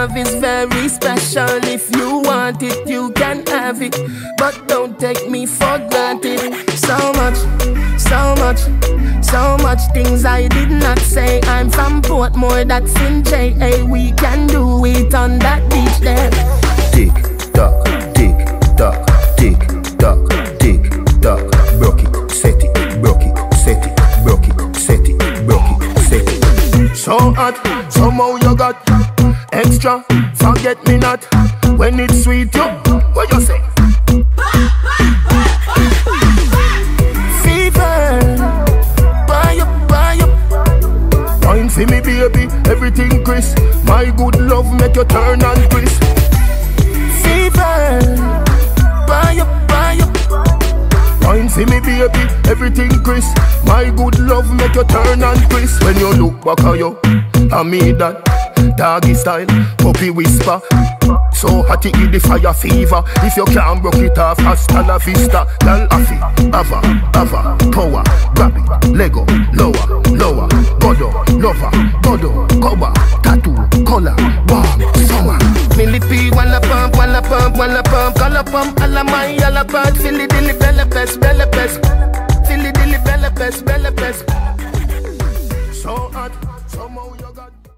love is very special. If you want it, you can have it, but don't take me for granted. So much, so much, so much things I did not say. I'm from Portmore, that's in JA. We can do it on that beach there. Tick tock, tick tock, tick tock, tick tock. Broke it, set it, broke it, set it, broke it, set it, broke it, set it. So hot, somehow you got extra, forget me not. When it's sweet, you, what you say? Fever, buy up. Wine for me baby, everything crisp. My good love make you turn and crisp. Fever, buy up. Wine for me baby, everything crisp. My good love make you turn and crisp. When you look back at you, I mean that doggy style, puppy whisper. So hot it give the fire fever. If you can't broke it off, hasta la vista. Girl affy, ava, power. Grab it, Lego, lower, godo, lover, godo, cover. Tattoo, color, warm, summer. Millipede, wanna pump, color pump, alla my, alla bad, Philly, dilly, bella pest.